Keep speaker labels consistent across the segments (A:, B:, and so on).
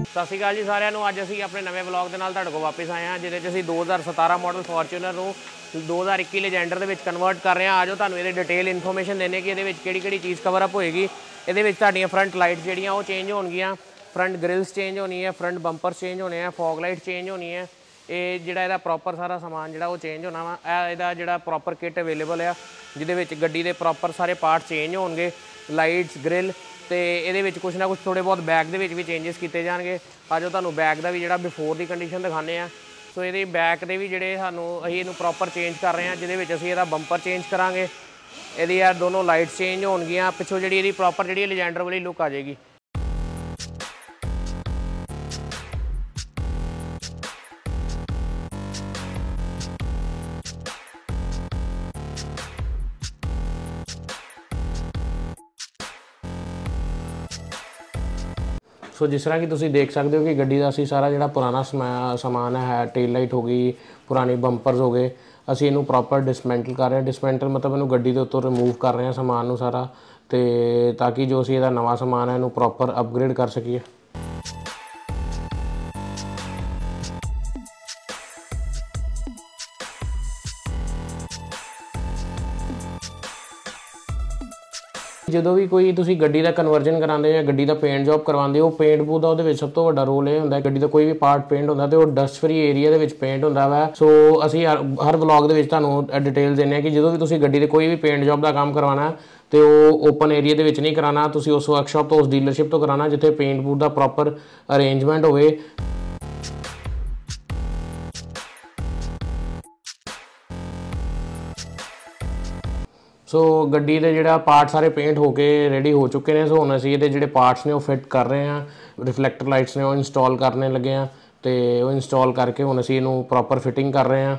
A: ਸਤਿ ਸ਼੍ਰੀ ਅਕਾਲ ਜੀ ਸਾਰਿਆਂ ਨੂੰ। ਅੱਜ ਅਸੀਂ ਆਪਣੇ ਨਵੇਂ ਵਲੌਗ ਦੇ ਨਾਲ ਤੁਹਾਡੇ ਕੋਲ ਵਾਪਸ ਆਏ ਹਾਂ, ਜਿਹਦੇ 'ਚ ਅਸੀਂ 2017 ਮਾਡਲ ਫੋਰਚੂਨਰ ਨੂੰ 2021 ਲੈਜੈਂਡਰ ਦੇ ਵਿੱਚ ਕਨਵਰਟ ਕਰ ਰਹੇ ਹਾਂ। ਆਜੋ ਤੁਹਾਨੂੰ ਇਹਦੇ ਡਿਟੇਲ ਇਨਫੋਰਮੇਸ਼ਨ ਦੇਣੇ ਕਿ ਇਹਦੇ ਵਿੱਚ ਕਿਹੜੀ ਚੀज़ कवर अप होएगी। ਇਹਦੇ ਵਿੱਚ ਤੁਹਾਡੀਆਂ ਫਰੰਟ ਲਾਈਟਸ ਜਿਹੜੀਆਂ ਉਹ ਚੇਂਜ ਹੋਣਗੀਆਂ, ਫਰੰਟ ਗ੍ਰਿਲਸ ਚੇਂਜ ਹੋਣੀ है, ਫਰੰਟ ਬੰਪਰ ਚੇਂਜ ਹੋਣੇ ਆ, ਫੌਗ ਲਾइट चेंज होनी है। ਇਹ ਜਿਹੜਾ ਇਹਦਾ ਪ੍ਰੋਪਰ ਸਾਰਾ ਸਮਾਨ ਜਿਹੜਾ ਉਹ ਚੇਂਜ ਹੋਣਾ ਵਾ। ਇਹਦਾ ਜਿਹੜਾ ਪ੍ਰੋਪਰ ਕਿੱਟ ਅਵੇਲੇਬਲ ਆ, ਜਿਹਦੇ ਵਿੱਚ ਗੱਡੀ ਦੇ ਪ੍ਰੋਪਰ ਸਾਰੇ ਪਾਰਟ ਚੇਂਜ ਹੋਣਗੇ, ਲਾਈਟਸ ग्रिल तो ये कुछ ना कुछ थोड़े बहुत बैक के भी चेंजिस किए जाएंगे। अज तुहानूं बैक का भी जो बिफोर की कंडीशन दिखाने हैं। सो ये बैक के भी जोड़े सूँ अं प्रॉपर चेंज कर रहे हैं, जिद असी बंपर चेंज करा, ये यार दोनों लाइट्स चेंज होनगियां, पिछों जी प्रॉपर जी लेजेंडर वाली लुक आ जाएगी। सो जिस तरह की तुम देख सकते हो कि गड्डी का असी सारा जो पुराना समान है, टेल लाइट हो गई, पुराने बंपर्स हो गए, असी इनू प्रॉपर डिसमेंटल कर रहे हैं। डिसमेंटल मतलब इनू गड्डी के उत्तों रिमूव कर रहे हैं समान सारा, तो ताकि जो असी इहदा नवा समान है इनू प्रॉपर अपग्रेड कर सकीए। जो भी कोई तुसी गड्डी का कन्वर्जन कराते या गड्डी का पेंट जॉब करवाते हो, पेंट बूथ का सब तो बड़ा रोल यह होंगे, गड्डी का कोई भी पार्ट पेंट होंगे तो डस्ट फ्री एरिया पेंट होंगे वै। सो असी हर व्लॉग के डिटेल देने कि जो भी तुसी गड्डी के कोई भी पेंट जॉब का काम करवाना तो ओपन एरिया के नहीं कराना, तुसी उस वर्कशॉप तो उस डीलरशिप तो कराना जिथे पेंट बूथ का प्रॉपर अरेंजमेंट हो। सो गड्डी के जोड़ा पार्ट सारे पेंट होके रेडी हो चुके हैं। सो हम असी ये जोड़े पार्ट्स ने वो फिट कर रहे हैं, रिफ्लैक्टर लाइट्स ने वो इंस्टॉल करने लगे हैं, तो वो इंस्टॉल करके हम असी इनू प्रॉपर फिटिंग कर रहे हैं।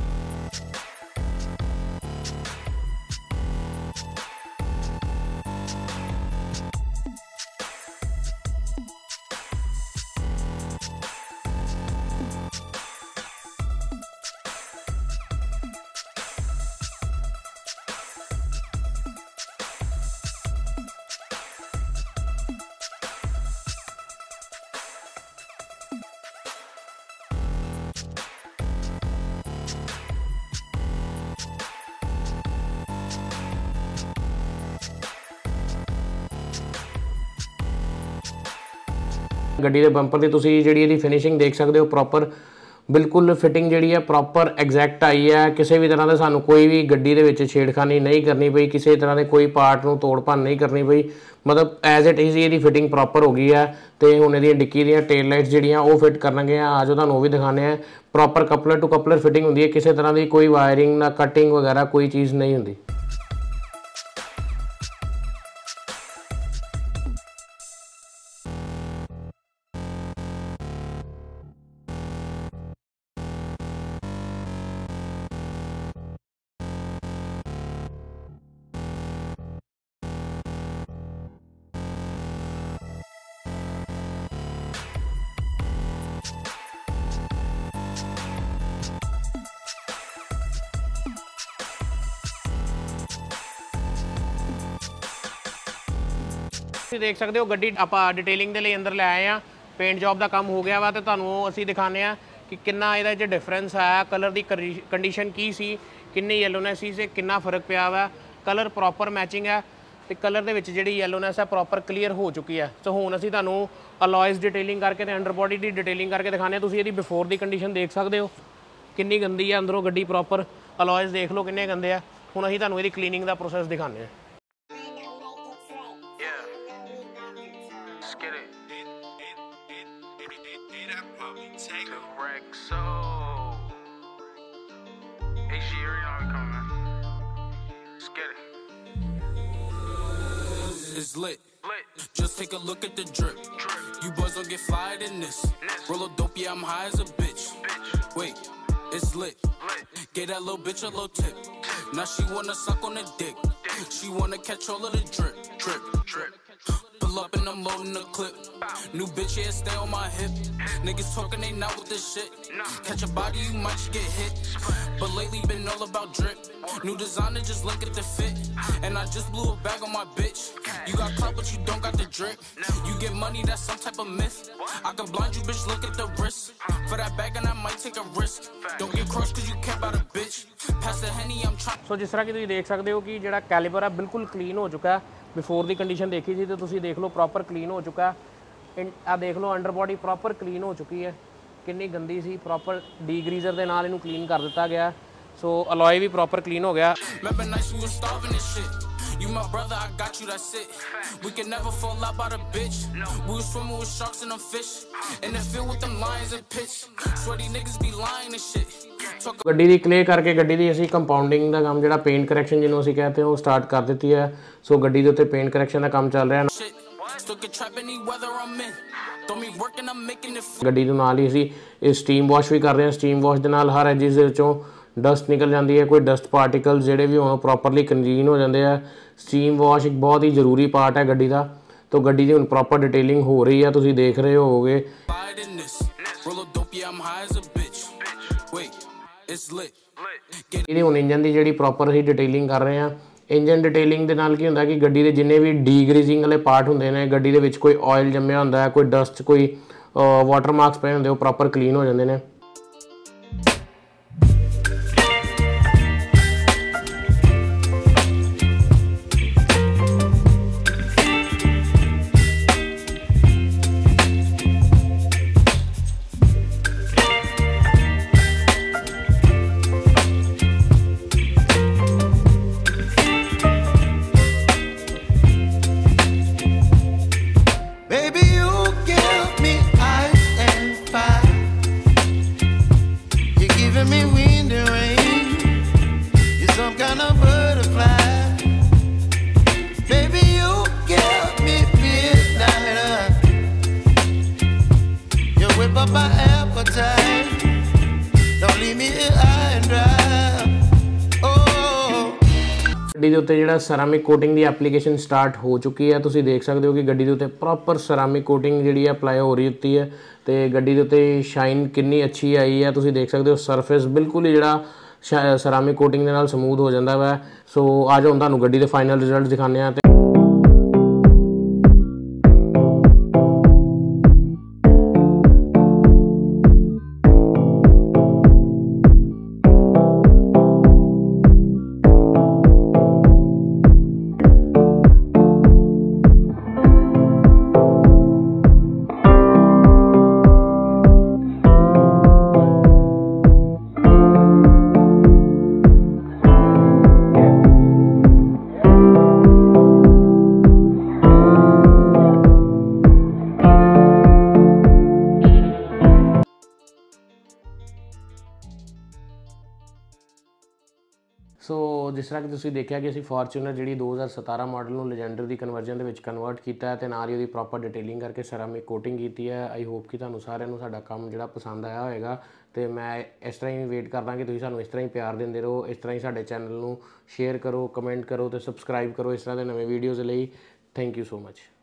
A: गड्डी के बंपर की तुसी जी फिनिशिंग देख सकते हो, प्रॉपर बिल्कुल फिटिंग जी है प्रॉपर एग्जैक्ट आई है। किसी भी तरह का सानू कोई भी गड्डी के छेड़खानी नहीं करनी पई, किसी तरह के कोई पार्ट में तोड़ भन नहीं करनी पई, मतलब एज इट इज़ ये फिटिंग प्रॉपर हो गई है। तो हुण ये डिक्की दी टेल लाइट्स जिहड़ियां वो फिट करनगे, आज तुहानूं वो भी दिखाने हैं। Proper coupler to coupler fitting होंदी है, किसी तरह की कोई वायरिंग ना कटिंग वगैरह कोई चीज़ नहीं होंदी। देख सकते हो गड्डी आप डिटेलिंग के लिए अंदर ले आए हैं, पेंट जॉब का काम हो गया वा, तो तुहानूं असीं दिखाने कि कितना इहदे डिफरेंस है, कलर की कंडीशन की सी, किन्नी येलोनेस से कितना फर्क पिया वा, कलर प्रॉपर मैचिंग है, तो कलर के जी येलोनेस है प्रॉपर क्लीयर हो चुकी है। तो हुण असीं तुहानूं अलॉयज़ डिटेलिंग करके अंडरबॉडी की डिटेलिंग करके दिखाने। तुसीं इहदी बिफोर की कंडीशन देख सकते हो कितनी गंदी है, अंदरों गड्डी प्रॉपर अलॉयज़ देख लो किन्ने गंदे है। हुण असीं तुहानूं इहदी क्लीनिंग का प्रोसैस दिखाने।
B: It's lit. Just take a look at the drip. You boys don't get fired in this. Roll a dope, yeah, I'm high as a bitch. Wait, it's lit. Get that little bitch a little tip. Now she wanna suck on the dick. She wanna catch all of the drip, drip, drip. Pull up and I'm loading the clip. New bitch, yeah, stay on my hip. Niggas talking, they not with this shit. Catch a body, you might just get hit. But lately been all about drip. New designer, just look at the fit. And I just blew a bag on my bitch. You got clout, but you don't got the drip. You get money, that's some type of myth. I can blind you, bitch, look at the wrist. For that bag and I might take a risk. Don't get crushed cause you care about a bitch. Pass the Henny, I'm trying.
A: ਸੋ ਜਿਸ ਤਰ੍ਹਾਂ ਕਿ ਤੁਸੀਂ ਦੇਖ ਸਕਦੇ ਹੋ ਕਿ ਜਿਹੜਾ calibre ਆ ਬਿਲਕੁਲ ਕਲੀਨ ਹੋ ਚੁੱਕਾ। ਬਿਫੋਰ ਦੀ ਕੰਡੀਸ਼ਨ ਦੇਖੀ ਸੀ ਤੇ ਤੁਸੀਂ ਦੇਖ ਲਓ ਪ੍ਰੋਪਰ ਕਲੀਨ ਹੋ ਚੁੱਕਾ। ਆ ਦੇਖ ਲਓ ਅੰਡਰ ਬੋਡੀ ਪ੍ਰੋਪਰ ਕਲੀਨ ਹੋ ਚੁੱਕੀ ਹੈ। ਕਿੰਨੀ ਗੰਦੀ ਸੀ, ਪ੍ਰੋਪਰ ਡੀਗਰੀਜ਼ਰ ਦੇ ਨਾਲ ਇਹਨੂੰ ਕਲੀਨ ਕਰ ਦਿੱਤਾ ਗਿਆ। ਸੋ ਅਲੋਏ ਵੀ ਪ੍ਰੋਪਰ ਕਲੀਨ ਹੋ ਗਿਆ।
B: You my brother, I got you, that's it. We can never fall out by the bitch. We was swimming with sharks and them fish. In the field with them lions and pitch. Sweaty niggas be lying and shit.
A: ਗੱਡੀ ਦੀ ਕਲੇ ਕਰਕੇ ਗੱਡੀ ਦੀ ਅਸੀਂ compounding ਦਾ ਕੰਮ ਜਿਹੜਾ paint correction ਜਿਹਨੂੰ ਅਸੀਂ ਕਹਿੰਦੇ ਹਾਂ ਉਹ ਸਟਾਰਟ ਕਰ ਦਿੱਤੀ ਹੈ। ਸੋ ਗੱਡੀ ਦੇ ਉੱਤੇ ਪੇਂਟ ਕਰੈਕਸ਼ਨ ਦਾ ਕੰਮ ਚੱਲ ਰਿਹਾ। ਗੱਡੀ ਨੂੰ ਨਾਲ ਹੀ ਅਸੀਂ ਇਹ ਸਟੀਮ ਵਾਸ਼ ਵੀ ਕਰ ਰਹੇ ਹਾਂ। ਸਟੀਮ ਵਾਸ਼ ਦੇ ਨਾਲ ਹਰ ਐਜਿਸ ਦੇ ਵਿੱਚੋਂ ਡਸਟ ਨਿਕਲ ਜਾਂਦੀ ਹੈ। ਕੋਈ ਡਸਟ ਪਾਰਟੀਕਲਸ ਜਿਹੜੇ ਵੀ ਹੋਣ ਪ੍ਰੋਪਰਲੀ ਕਲੀਨ ਹੋ ਜਾਂਦੇ ਆ। ਸਟੀਮ ਵਾਸ਼ ਇੱਕ ਬਹੁਤ ਹੀ ਜ਼ਰੂਰੀ ਪਾਰਟ ਹੈ ਗੱਡੀ ਦਾ। ਤਾਂ ਗੱਡੀ ਦੀ ਹੁਣ ਪ੍ਰੋਪਰ ਡਿਟੇਲਿੰਗ ਹੋ ਰਹੀ ਆ, ਤੁਸੀਂ ਦੇਖ ਰਹੇ ਹੋਵੋਗੇ। ਇਹਦੀ ਹੁਣ ਇੰਜਨ ਦੀ ਜਿਹੜੀ ਪ੍ਰੋਪਰ ਅਸੀਂ ਡਿਟੇਲਿੰਗ ਕਰ ਰਹੇ ਹਾਂ। ਇੰਜਨ ਡਿਟੇਲਿੰਗ ਦੇ ਨਾਲ ਕੀ ਹੁੰਦਾ ਕਿ ਗੱਡੀ ਦੇ ਜਿੰਨੇ ਵੀ ਡੀਗਰੀਜ਼ਿੰਗ ਵਾਲੇ ਪਾਰਟ ਹੁੰਦੇ ਨੇ, ਗੱਡੀ ਦੇ ਵਿੱਚ ਕੋਈ ਆਇਲ ਜੰਮਿਆ ਹੁੰਦਾ ਹੈ, ਕੋਈ ਡਸਟ, ਕੋਈ ਵਾਟਰ ਮਾਰਕਸ ਪਏ ਹੁੰਦੇ, ਉਹ ਪ੍ਰੋਪਰ ਕਲੀਨ ਹੋ ਜਾਂਦੇ ਨੇ। ਗੱਡੀ ਦੇ ਉੱਤੇ ਜਿਹੜਾ ਸੈਰਾਮਿਕ ਕੋਟਿੰਗ ਦੀ ਐਪਲੀਕੇਸ਼ਨ ਸਟਾਰਟ ਹੋ ਚੁੱਕੀ ਹੈ। ਤੁਸੀਂ ਦੇਖ ਸਕਦੇ ਹੋ ਕਿ ਗੱਡੀ ਦੇ ਉੱਤੇ ਪ੍ਰੋਪਰ ਸੈਰਾਮਿਕ ਕੋਟਿੰਗ ਜਿਹੜੀ ਹੈ ਅਪਲਾਈ ਹੋ ਰਹੀ ਹੁੰਦੀ ਹੈ ਤੇ ਗੱਡੀ ਦੇ ਉੱਤੇ ਸ਼ਾਈਨ ਕਿੰਨੀ ਅੱਛੀ ਆਈ ਹੈ। ਤੁਸੀਂ ਦੇਖ ਸਕਦੇ ਹੋ ਸਰਫੇਸ ਬਿਲਕੁਲ ਹੀ ਜਿਹੜਾ ਸੈਰਾਮਿਕ ਕੋਟਿੰਗ ਦੇ ਨਾਲ ਸਮੂਥ ਹੋ ਜਾਂਦਾ ਵਾ। ਸੋ ਆ ਜਾਓ ਤੁਹਾਨੂੰ ਗੱਡੀ ਦੇ ਫਾਈਨਲ ਰਿਜ਼ਲਟ ਦਿਖਾਉਂਦੇ ਹਾਂ। ਸੋ ਜਿਸ ਤਰ੍ਹਾਂ ਕਿ ਤੁਸੀਂ ਦੇਖਿਆ ਕਿ ਅਸੀਂ ਫੋਰਚੂਨਰ ਜਿਹੜੀ 2017 ਮਾਡਲ ਨੂੰ ਲੈਜੈਂਡਰ ਦੀ ਕਨਵਰਜਨ ਦੇ ਵਿੱਚ ਕਨਵਰਟ ਕੀਤਾ ਹੈ ਤੇ ਨਾਲ ਹੀ ਉਹਦੀ ਪ੍ਰੋਪਰ ਡਿਟੇਲਿੰਗ ਕਰਕੇ ਸੈਰਾਮਿਕ ਕੋਟਿੰਗ ਕੀਤੀ ਹੈ। ਆਈ ਹੋਪ ਕਿ ਤੁਹਾਨੂੰ ਸਾਰਿਆਂ ਨੂੰ ਸਾਡਾ ਕੰਮ ਜਿਹੜਾ ਪਸੰਦ ਆਇਆ ਹੋਵੇਗਾ ਤੇ ਮੈਂ ਇਸ ਤਰ੍ਹਾਂ ਹੀ ਵੇਟ ਕਰਦਾ ਕਿ ਤੁਸੀਂ ਸਾਨੂੰ ਇਸ ਤਰ੍ਹਾਂ ਹੀ ਪਿਆਰ ਦਿੰਦੇ ਰਹੋ। ਇਸ ਤਰ੍ਹਾਂ ਹੀ ਸਾਡੇ ਚੈਨਲ ਨੂੰ ਸ਼ੇਅਰ ਕਰੋ, ਕਮੈਂਟ ਕਰੋ ਤੇ ਸਬਸਕ੍ਰਾਈਬ ਕਰੋ ਇਸ ਤਰ੍ਹਾਂ ਦੇ ਨਵੇਂ ਵੀਡੀਓਜ਼ ਲਈ। Thank you so much.